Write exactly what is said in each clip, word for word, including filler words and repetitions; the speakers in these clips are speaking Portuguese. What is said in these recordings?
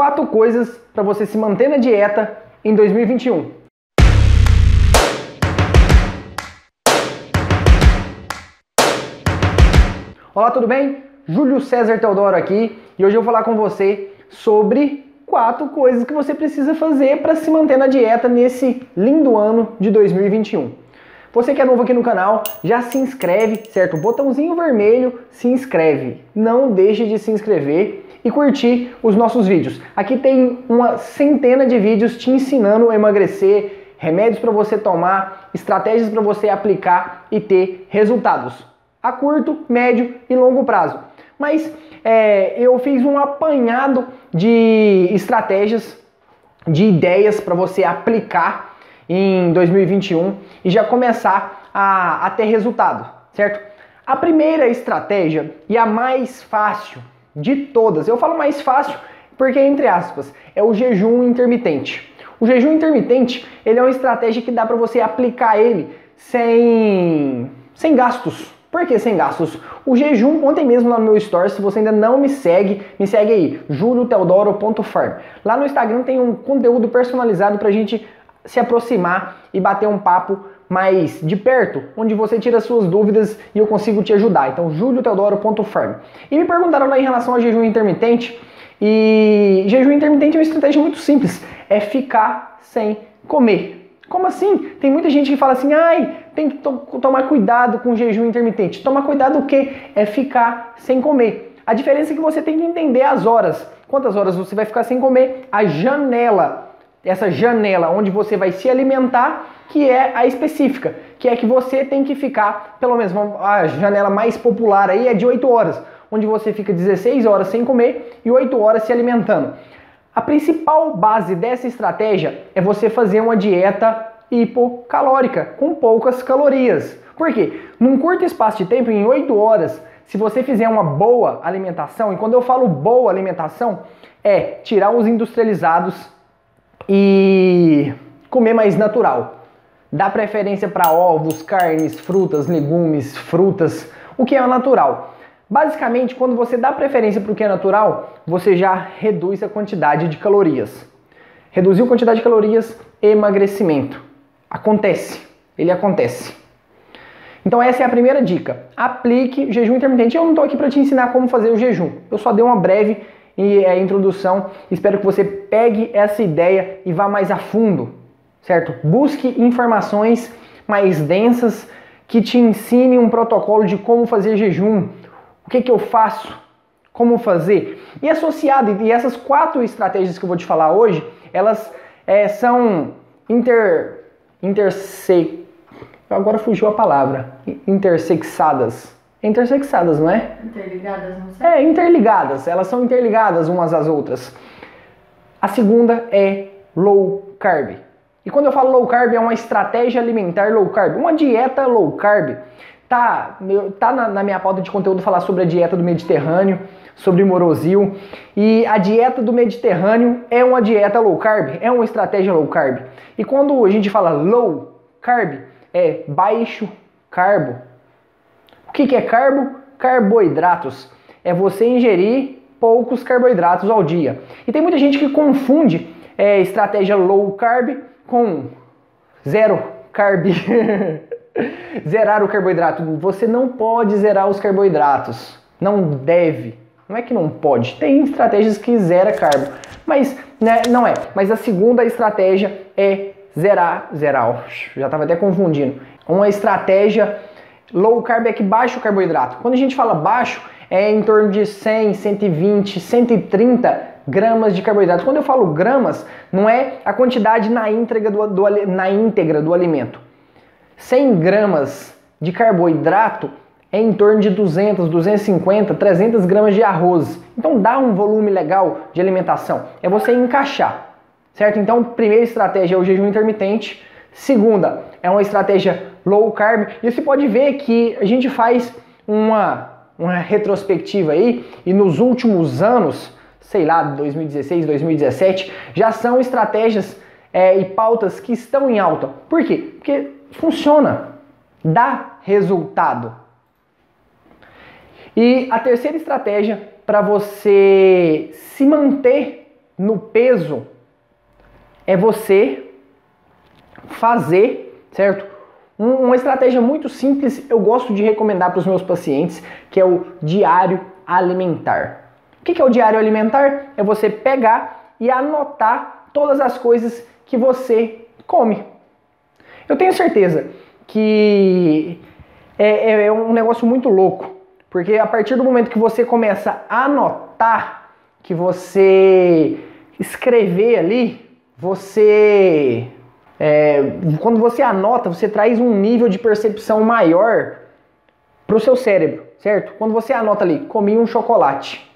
Quatro coisas para você se manter na dieta em dois mil e vinte e um. Olá, tudo bem? Júlio César Teodoro aqui e hoje eu vou falar com você sobre quatro coisas que você precisa fazer para se manter na dieta nesse lindo ano de dois mil e vinte e um. Você que é novo aqui no canal, já se inscreve, certo? O botãozinho vermelho, se inscreve. Não deixe de se inscrever e curtir os nossos vídeos. Aqui tem uma centena de vídeos te ensinando a emagrecer, remédios para você tomar, estratégias para você aplicar e ter resultados a curto, médio e longo prazo. Mas é, eu fiz um apanhado de estratégias, de ideias para você aplicar em dois mil e vinte e um e já começar a, a ter resultado, certo? A primeira estratégia e a mais fácil de todas, eu falo mais fácil porque, entre aspas, é o jejum intermitente. O jejum intermitente, ele é uma estratégia que dá para você aplicar ele sem, sem gastos. Por que sem gastos? O jejum, ontem mesmo lá no meu story, se você ainda não me segue, me segue aí, julio teodoro ponto farm. Lá no Instagram tem um conteúdo personalizado pra gente se aproximar e bater um papo mais de perto, onde você tira suas dúvidas e eu consigo te ajudar. Então, julio teodoro ponto farm. E me perguntaram lá em relação ao jejum intermitente, e jejum intermitente é uma estratégia muito simples, é ficar sem comer. Como assim? Tem muita gente que fala assim, ai, tem que to tomar cuidado com o jejum intermitente. Tomar cuidado o quê? É ficar sem comer. A diferença é que você tem que entender as horas. Quantas horas você vai ficar sem comer? A janela, essa janela onde você vai se alimentar, que é a específica, que é que você tem que ficar, pelo menos a janela mais popular aí é de oito horas, onde você fica dezesseis horas sem comer e oito horas se alimentando. A principal base dessa estratégia é você fazer uma dieta hipocalórica, com poucas calorias. Por quê? Num curto espaço de tempo, em oito horas, se você fizer uma boa alimentação, e quando eu falo boa alimentação, é tirar os industrializados e comer mais natural. Dá preferência para ovos, carnes, frutas, legumes, frutas, o que é natural. Basicamente, quando você dá preferência para o que é natural, você já reduz a quantidade de calorias. Reduziu a quantidade de calorias, emagrecimento. Acontece, ele acontece. Então essa é a primeira dica. Aplique jejum intermitente. Eu não estou aqui para te ensinar como fazer o jejum. Eu só dei uma breve é, introdução. Espero que você pegue essa ideia e vá mais a fundo, certo? Busque informações mais densas que te ensinem um protocolo de como fazer jejum. O que que eu faço? Como fazer? E associado, e essas quatro estratégias que eu vou te falar hoje, elas é, são inter... interse... Agora fugiu a palavra. Intersexadas. Intersexadas, não é? Interligadas, não sei. É, interligadas. Elas são interligadas umas às outras. A segunda é low carb. E quando eu falo low carb, é uma estratégia alimentar low carb. Uma dieta low carb. Tá, tá na, na minha pauta de conteúdo falar sobre a dieta do Mediterrâneo, sobre Morosil. E a dieta do Mediterrâneo é uma dieta low carb, é uma estratégia low carb. E quando a gente fala low carb, é baixo carbo. O que que é carbo? Carboidratos. É você ingerir poucos carboidratos ao dia. E tem muita gente que confunde é, estratégia low carb com zero carb. Zerar o carboidrato. Você não pode zerar os carboidratos. Não deve. Não é que não pode. Tem estratégias que zera carbo. Mas né, não é. Mas a segunda estratégia é zerar. Zerar. Já estava até confundindo. Uma estratégia low carb é que baixa o carboidrato. Quando a gente fala baixo, é em torno de cem, cento e vinte, cento e trinta gramas de carboidrato. Quando eu falo gramas, não é a quantidade na íntegra do, do, na íntegra do alimento. cem gramas de carboidrato é em torno de duzentos, duzentos e cinquenta, trezentos gramas de arroz. Então dá um volume legal de alimentação. É você encaixar, certo? Então, primeira estratégia é o jejum intermitente. Segunda é uma estratégia low carb. E você pode ver que a gente faz uma, uma retrospectiva aí e nos últimos anos, sei lá, dois mil e dezesseis, dois mil e dezessete, já são estratégias é, e pautas que estão em alta. Por quê? Porque funciona, dá resultado. E a terceira estratégia para você se manter no peso é você fazer, certo? Um, uma estratégia muito simples, eu gosto de recomendar para os meus pacientes, que é o diário alimentar. O que é o diário alimentar? É você pegar e anotar todas as coisas que você come. Eu tenho certeza que é, é um negócio muito louco, porque a partir do momento que você começa a anotar, que você escrever ali, você... É, quando você anota, você traz um nível de percepção maior para o seu cérebro, certo? Quando você anota ali, comi um chocolate,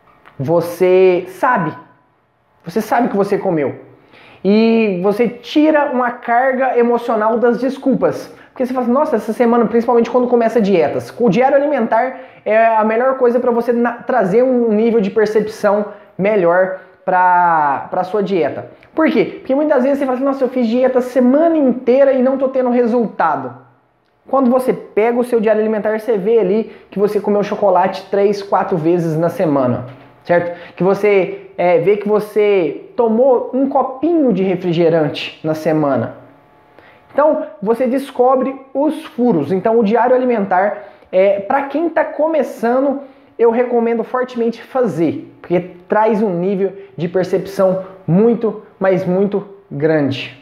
você sabe, você sabe que você comeu. E você tira uma carga emocional das desculpas. Porque você fala assim, nossa, essa semana, principalmente quando começa dietas, o diário alimentar é a melhor coisa para você trazer um nível de percepção melhor para a sua dieta. Por quê? Porque muitas vezes você fala assim, nossa, eu fiz dieta a semana inteira e não estou tendo resultado. Quando você pega o seu diário alimentar, você vê ali que você comeu chocolate três, quatro vezes na semana, certo? Que você é, vê que você tomou um copinho de refrigerante na semana. Então, você descobre os furos. Então, o diário alimentar, é, para quem está começando, eu recomendo fortemente fazer, porque traz um nível de percepção muito, mas muito grande.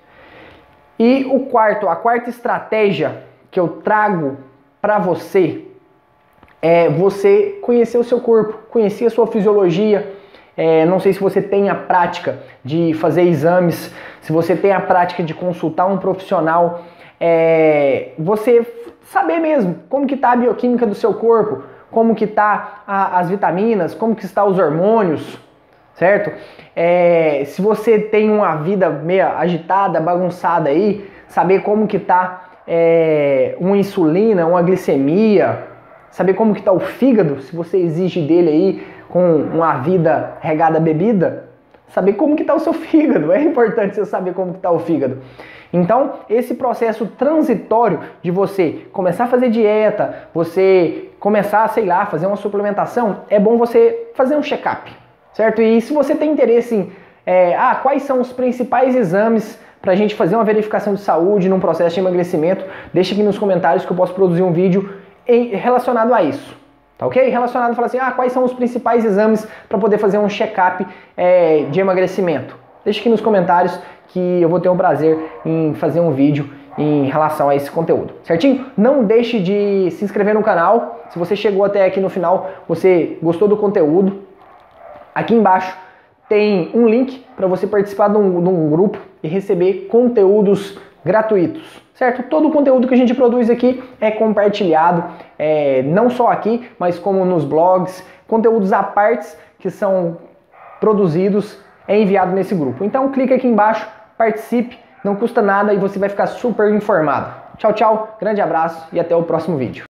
E o quarto, a quarta estratégia que eu trago para você é você conhecer o seu corpo, conhecer a sua fisiologia. É, não sei se você tem a prática de fazer exames, se você tem a prática de consultar um profissional, é, você saber mesmo como que está a bioquímica do seu corpo, como que tá a, as vitaminas, como que está os hormônios, certo? É, se você tem uma vida meio agitada, bagunçada aí, saber como que tá é, uma insulina, uma glicemia, saber como que tá o fígado, se você exige dele aí com uma vida regada a bebida, saber como que tá o seu fígado, é importante você saber como que tá o fígado. Então, esse processo transitório de você começar a fazer dieta, você começar, sei lá, fazer uma suplementação, é bom você fazer um check-up, certo? E se você tem interesse em, é, ah, quais são os principais exames para a gente fazer uma verificação de saúde num processo de emagrecimento, deixa aqui nos comentários que eu posso produzir um vídeo em, relacionado a isso, tá ok? Relacionado, fala assim, ah, quais são os principais exames para poder fazer um check-up é, de emagrecimento? Deixa aqui nos comentários que eu vou ter um prazer em fazer um vídeo em relação a esse conteúdo, certinho? Não deixe de se inscrever no canal. Se você chegou até aqui no final, você gostou do conteúdo, aqui embaixo tem um link para você participar de um, de um grupo e receber conteúdos gratuitos, certo? Todo o conteúdo que a gente produz aqui é compartilhado, é, não só aqui, mas como nos blogs, conteúdos à parte que são produzidos, é enviado nesse grupo. Então clica aqui embaixo, participe, não custa nada e você vai ficar super informado. Tchau, tchau, grande abraço e até o próximo vídeo.